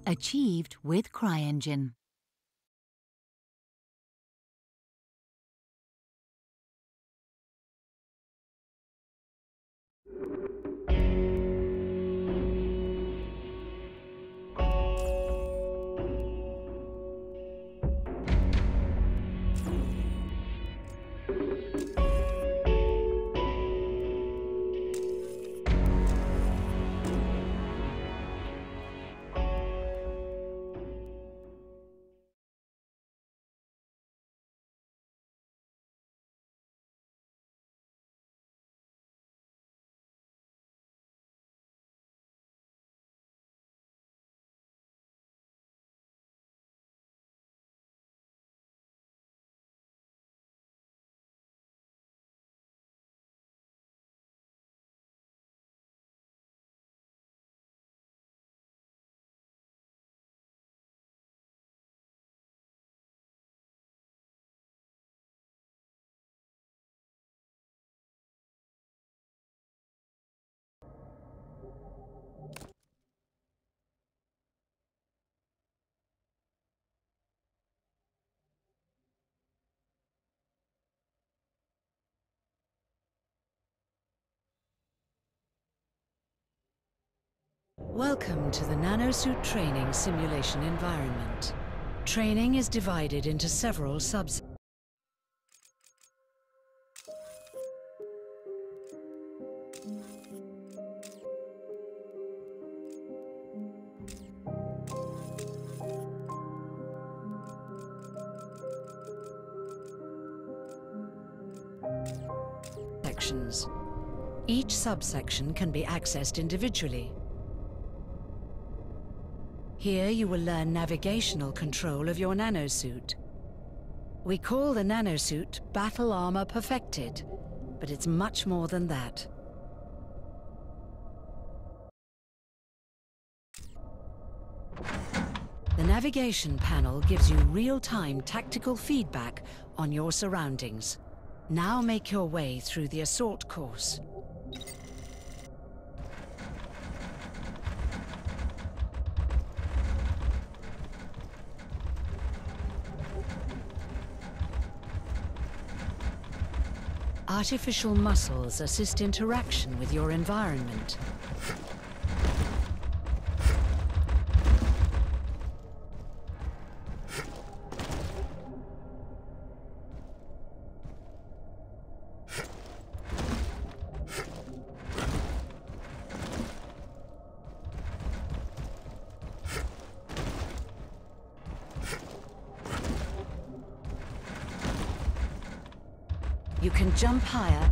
Achieved with CryEngine. Welcome to the Nanosuit Training Simulation environment. Training is divided into several subsections. Each subsection can be accessed individually. Here you will learn navigational control of your nanosuit. We call the nanosuit Battle Armor Perfected, but it's much more than that. The navigation panel gives you real-time tactical feedback on your surroundings. Now make your way through the assault course. Artificial muscles assist interaction with your environment. You can jump higher.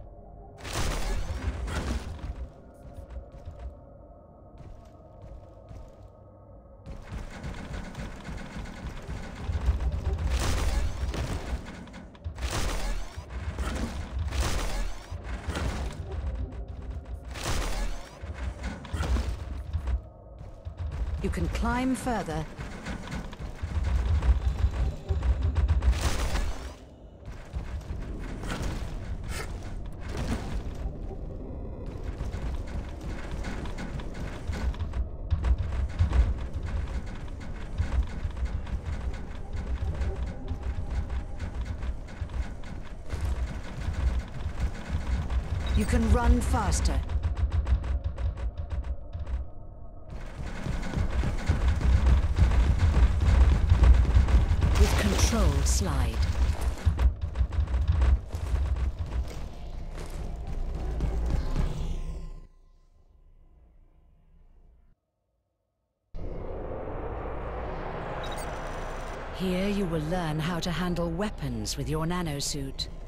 You can climb further. You can run faster. With controlled slide. Here you will learn how to handle weapons with your nanosuit.